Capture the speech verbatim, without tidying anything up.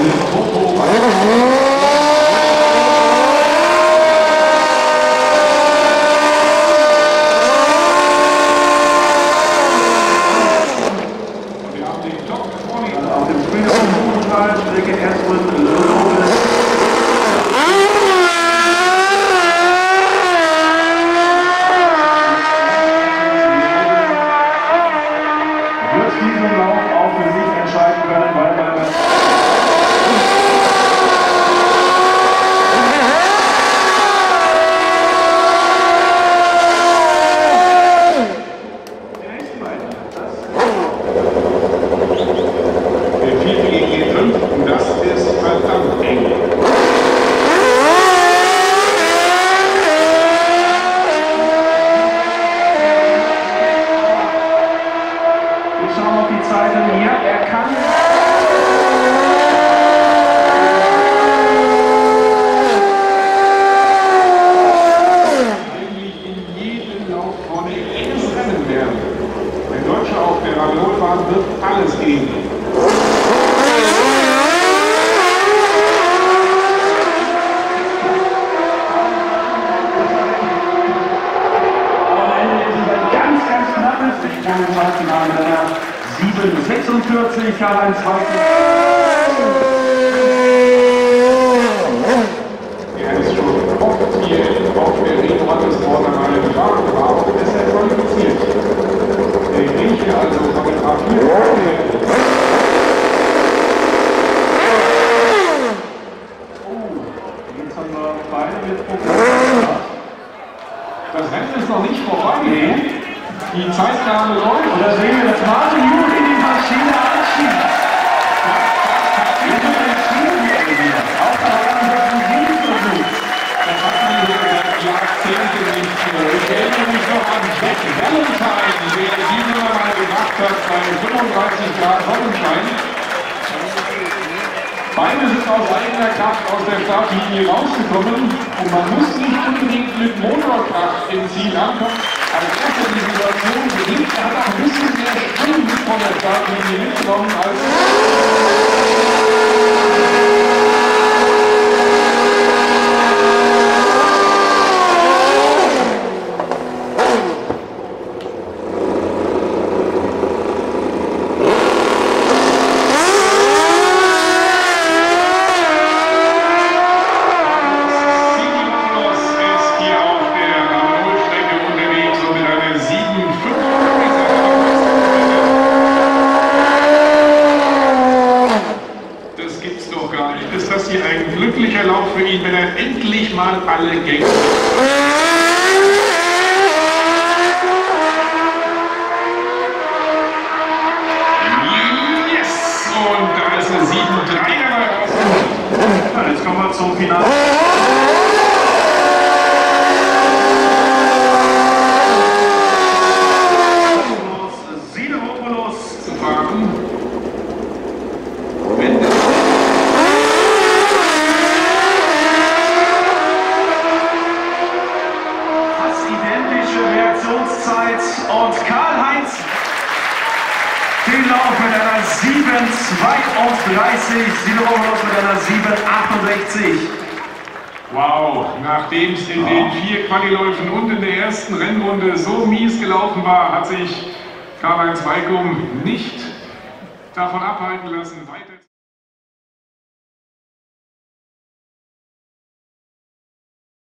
Wird alles gehen. Am Ende ist es ein ganz, ganz knappes Finale mit einer sieben sechsundvierzig, Karl-Heinz Weigel. Er ist schon oft hier auf der Rennrad-Sport einmal gefahren, war auch deshalb qualifiziert. Der Grieche also fotografiert. Das Rennen ist noch nicht vorbei. Nee. Die Zeitgabe läuft. Und da sehen wir, dass Martin Juri die Maschine anschiebt. Auch da haben wir einen Siegversuch. Das hat man seit Jahrzehnten nicht mehr. Ich erinnere mich noch an Jack Valentine, der diese mal gemacht hat bei fünfunddreißig Grad Sonnenschein. Beide sind aus eigener Kraft aus der Startlinie rausgekommen und man muss nicht unbedingt mit Motorkraft im Ziel ankommen. Aber erst die Situation bedingt, er hat auch ein bisschen mehr Schwung von der Startlinie mitgenommen als ist das hier ein glücklicher Lauf für ihn, wenn er endlich mal alle Gänge. Yes! Und da ist eine sieben drei dabei rausgekommen. Ja, jetzt kommen wir zum Finale. Sideropoulos zu fahren. Wenn der Reaktionszeit und Karl-Heinz den Lauf mit einer sieben zweiunddreißig, Sideropoulos mit einer sieben achtundsechzig. Wow, nachdem es in den vier Qualiläufen und in der ersten Rennrunde so mies gelaufen war, hat sich Karl-Heinz Weigum nicht davon abhalten lassen, weiter